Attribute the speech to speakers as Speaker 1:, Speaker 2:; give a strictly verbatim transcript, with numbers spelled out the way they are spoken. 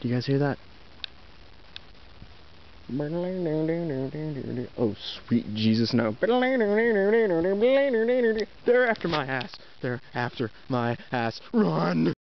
Speaker 1: Do you guys hear that? Oh, sweet Jesus, no. They're after my ass. They're after my ass. Run!